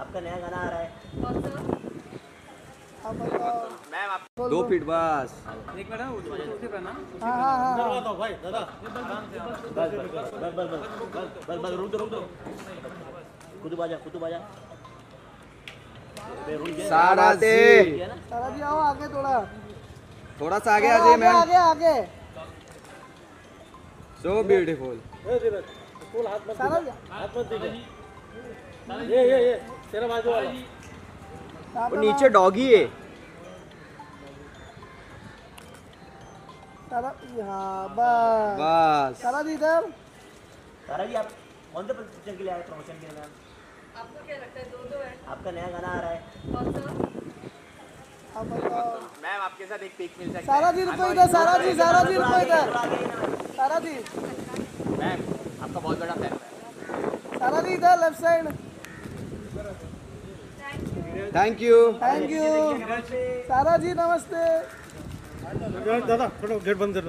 आपका नया गाना आ रहा है। कौन सा? मैम आप 2 फीट बस। एक मिनट उसी पे ना। हाँ भाई दादा बस रुक दो खुद बाजा सारा जी आओ आगे थोड़ा सा आगे आ जाइए मैम। आगे सो ब्यूटीफुल। हाथ मत दीजिए। ये तेरा बाजू वाला वो नीचे डॉगी है। बस सारा जी इधर। सारा जी आप कौन से पिक्चर के लिए आए प्रमोशन के लिए मैम? आपको क्या लगता है दो है? आपका नया गाना आ रहा है। कौन सा? मैम आपके साथ एक पिक मिल सकता है। सारा जी रुको इधर। सारा जी रुको इधर। सारा जी मैम आपका बहुत बड़ा फैन है। सारा जी इधर लेफ्ट साइड। Thank you. सारा जी नमस्ते। दादा थोड़ा गेट बंद कर।